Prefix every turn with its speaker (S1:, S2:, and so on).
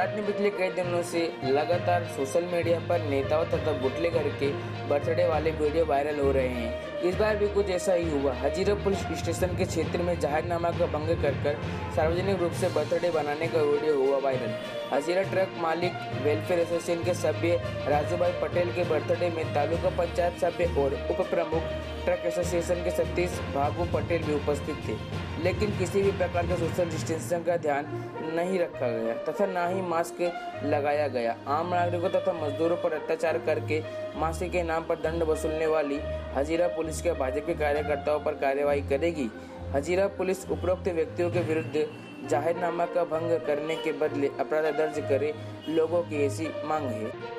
S1: गुजरात में पिछले कई दिनों से लगातार सोशल मीडिया पर नेताओं तथा बुटलेगर के बर्थडे वाले वीडियो वायरल हो रहे हैं। इस बार भी कुछ ऐसा ही हुआ। हजीरा पुलिस स्टेशन के क्षेत्र में जाहिरनामा का भंग कर सार्वजनिक रूप से बर्थडे बनाने का वीडियो हुआ वायरल। हजीरा ट्रक मालिक वेलफेयर एसोसिएशन के सभ्य राजूभाई पटेल के बर्थडे में तालुका पंचायत सभ्य और उप प्रमुख ट्रक एसोसिएशन के सतीश भागू पटेल भी उपस्थित थे, लेकिन किसी भी प्रकार के सोशल डिस्टेंसिंग का ध्यान नहीं रखा गया तथा न ही मास्क लगाया गया। आम नागरिकों तथा मजदूरों पर अत्याचार करके मास्क के नाम पर दंड वसूलने वाली हजीरा पुलिस के भाजपा के कार्यकर्ताओं पर कार्रवाई करेगी। हजीरा पुलिस उपरोक्त व्यक्तियों के विरुद्ध जाहिरनामा का भंग करने के बदले अपराध दर्ज करे, लोगों की ऐसी मांग है।